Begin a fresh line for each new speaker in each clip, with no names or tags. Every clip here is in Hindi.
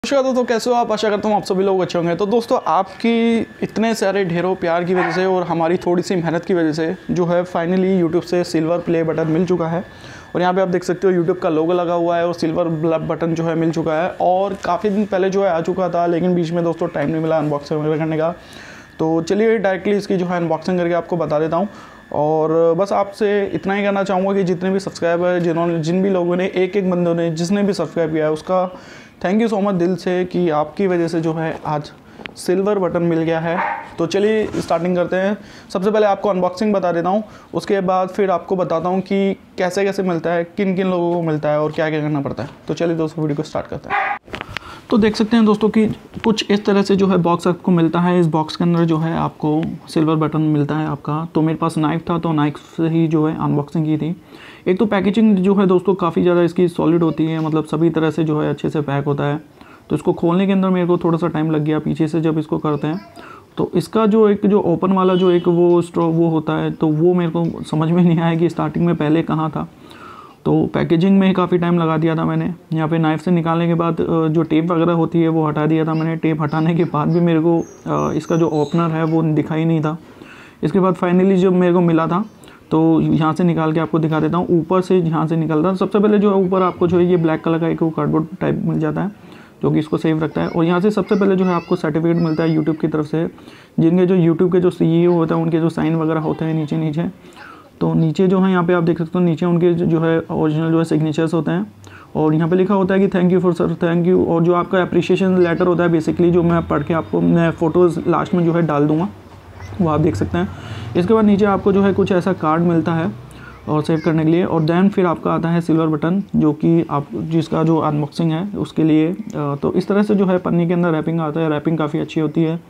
नमस्कार दोस्तों, कैसे हो आप? आशा करता हूँ आप सभी लोग अच्छे होंगे। तो दोस्तों, आपकी इतने सारे ढेरों प्यार की वजह से और हमारी थोड़ी सी मेहनत की वजह से जो है फाइनली यूट्यूब से सिल्वर प्ले बटन मिल चुका है। और यहाँ पे आप देख सकते हो यूट्यूब का लोगो लगा हुआ है और सिल्वर बटन जो है मिल चुका है। और काफ़ी दिन पहले जो है आ चुका था, लेकिन बीच में दोस्तों टाइम नहीं मिला अनबॉक्सिंग वगैरह करने का। तो चलिए डायरेक्टली इसकी जो है अनबॉक्सिंग करके आपको बता देता हूँ। और बस आपसे इतना ही कहना चाहूँगा कि जितने भी सब्सक्राइबर जिन भी लोगों ने एक बंदों ने जिसने भी सब्सक्राइब किया है उसका थैंक यू सो मच दिल से, कि आपकी वजह से जो है आज सिल्वर बटन मिल गया है। तो चलिए स्टार्टिंग करते हैं। सबसे पहले आपको अनबॉक्सिंग बता देता हूँ, उसके बाद फिर आपको बताता हूँ कि कैसे कैसे मिलता है, किन किन लोगों को मिलता है और क्या क्या करना पड़ता है। तो चलिए दोस्तों वीडियो को स्टार्ट करते हैं। तो देख सकते हैं दोस्तों कि कुछ इस तरह से जो है बॉक्स आपको मिलता है। इस बॉक्स के अंदर जो है आपको सिल्वर बटन मिलता है आपका। तो मेरे पास नाइफ़ था तो नाइफ़ से ही जो है अनबॉक्सिंग की थी। एक तो पैकेजिंग जो है दोस्तों काफ़ी ज़्यादा इसकी सॉलिड होती है, मतलब सभी तरह से जो है अच्छे से पैक होता है। तो इसको खोलने के अंदर मेरे को थोड़ा सा टाइम लग गया पीछे से जब इसको करते हैं। तो इसका जो ओपन वाला जो एक वो स्ट्रॉ वो होता है, तो वो मेरे को समझ में नहीं आया कि स्टार्टिंग में पहले कहाँ था। तो पैकेजिंग में ही काफ़ी टाइम लगा दिया था मैंने। यहाँ पे नाइफ़ से निकालने के बाद जो टेप वगैरह होती है वो हटा दिया था मैंने। टेप हटाने के बाद भी मेरे को इसका जो ओपनर है वो दिखाई नहीं था। इसके बाद फाइनली जब मेरे को मिला था तो यहाँ से निकाल के आपको दिखा देता हूँ। ऊपर से यहाँ से निकलता है। सबसे पहले जो है ऊपर आपको जो है ये ब्लैक कलर का एक कार्डबोर्ड टाइप मिल जाता है जो कि इसको सेव रखता है। और यहाँ से सबसे पहले जो है आपको सर्टिफिकेट मिलता है यूट्यूब की तरफ से, जिनके जो यूट्यूब के जो CEO होता है उनके जो साइन वगैरह होते हैं नीचे। तो नीचे जो है यहाँ पे आप देख सकते हो, नीचे उनके जो है ओरिजिनल जो है सिग्नेचर्स होते हैं। और यहाँ पे लिखा होता है कि thank you for sir, thank you. और जो आपका अप्रिशिएशन लेटर होता है बेसिकली, जो मैं पढ़ के आपको मैं फ़ोटोज़ लास्ट में जो है डाल दूँगा, वो आप देख सकते हैं। इसके बाद नीचे आपको जो है कुछ ऐसा कार्ड मिलता है और सेव करने के लिए। और देन फिर आपका आता है सिल्वर बटन, जो कि आप जिसका जो अनबॉक्सिंग है उसके लिए। तो इस तरह से जो है पन्नी के अंदर रैपिंग आता है। रैपिंग काफ़ी अच्छी होती है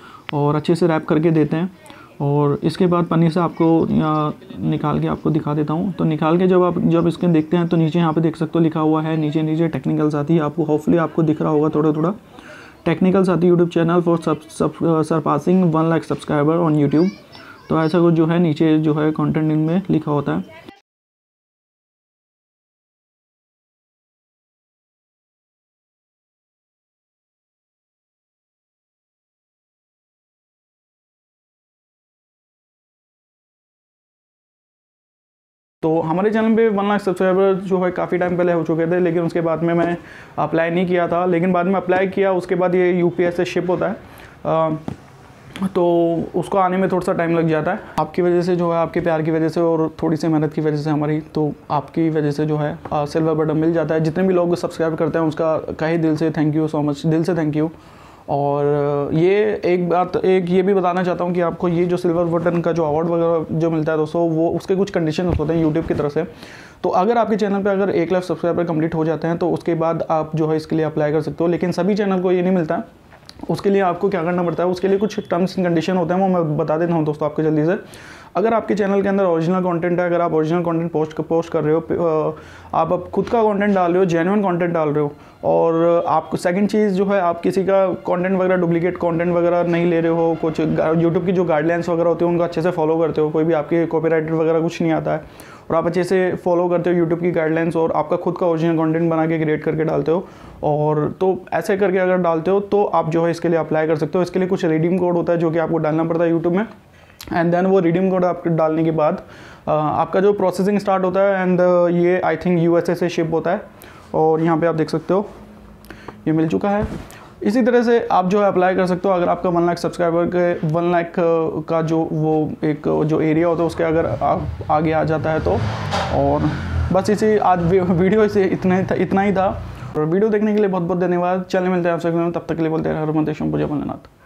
और अच्छे से रैप करके देते हैं। और इसके बाद पन्नी से आपको निकाल के आपको दिखा देता हूँ। तो निकाल के जब इसके देखते हैं तो नीचे यहाँ पे देख सकते हो लिखा हुआ है, नीचे टेक्निकल्स आती है। आपको होपफुली आपको दिख रहा होगा थोड़ा टेक्निकल्स आती है। YouTube channel for surpassing 1 lakh subscriber on YouTube. तो ऐसा कुछ जो है नीचे जो है कंटेंट में लिखा होता है। तो हमारे चैनल पे 1 लाख सब्सक्राइबर जो है काफ़ी टाइम पहले हो चुके थे, लेकिन उसके बाद में मैं अप्लाई नहीं किया था। लेकिन बाद में अप्लाई किया, उसके बाद ये UPS से शिप होता है। तो उसको आने में थोड़ा सा टाइम लग जाता है। आपकी वजह से जो है, आपके प्यार की वजह से और थोड़ी सी मेहनत की वजह से हमारी, तो आपकी वजह से जो है सिल्वर बटन मिल जाता है। जितने भी लोग सब्सक्राइब करते हैं उसका कहीं दिल से थैंक यू सो मच, दिल से थैंक यू। और ये एक ये भी बताना चाहता हूँ कि आपको ये जो सिल्वर बटन का जो अवार्ड वगैरह जो मिलता है दोस्तों, वो उसके कुछ कंडीशन होते हैं यूट्यूब की तरफ से। तो अगर आपके चैनल पे अगर 1 लाख सब्सक्राइबर कंप्लीट हो जाते हैं तो उसके बाद आप जो है इसके लिए अप्लाई कर सकते हो। लेकिन सभी चैनल को ये नहीं मिलता है। उसके लिए आपको क्या करना पड़ता है, उसके लिए कुछ टर्म्स एंड कंडीशन होते हैं, वो मैं बता देता हूँ दोस्तों आपको जल्दी से। अगर आपके चैनल के अंदर ओरिजिनल कंटेंट है, अगर आप ओरिजिनल कंटेंट पोस्ट कर रहे हो, आप खुद का कंटेंट डाल रहे हो, जेन्युइन कंटेंट डाल रहे हो, और आप सेकंड चीज़ जो है आप किसी का कंटेंट वगैरह डुप्लीकेट कंटेंट वगैरह नहीं ले रहे हो, कुछ यूट्यूब की जो गाइडलाइंस वगैरह होती है उनको अच्छे से फॉलो करते हो, कोई भी आपके कॉपीराइट वगैरह कुछ नहीं आता है, और आप अच्छे से फॉलो करते हो यूट्यूब की गाइडलाइंस, और आपका खुद का ओरिजिनल कंटेंट बना के क्रिएट करके डालते हो, और तो ऐसे करके अगर डालते हो तो आप जो है इसके लिए अप्लाई कर सकते हो। इसके लिए कुछ रिडीम कोड होता है जो कि आपको डालना पड़ता है यूट्यूब में। एंड देन वो रिडीम कोड आप डालने के बाद आपका जो प्रोसेसिंग स्टार्ट होता है। एंड ये आई थिंक USA से शिप होता है। और यहाँ पे आप देख सकते हो ये मिल चुका है। इसी तरह से आप जो है अप्लाई कर सकते हो। अगर आपका 1 लाख सब्सक्राइबर के 1 लाख का जो वो एक जो एरिया होता है उसके अगर आप आगे आ जाता है तो। और बस इसी आज वीडियो से इतना ही था। और वीडियो देखने के लिए बहुत बहुत धन्यवाद। चलने मिलते हैं आपसे, तब तक के लिए बोलते हैं हर मंदेशम पूजा भोलेनाथ।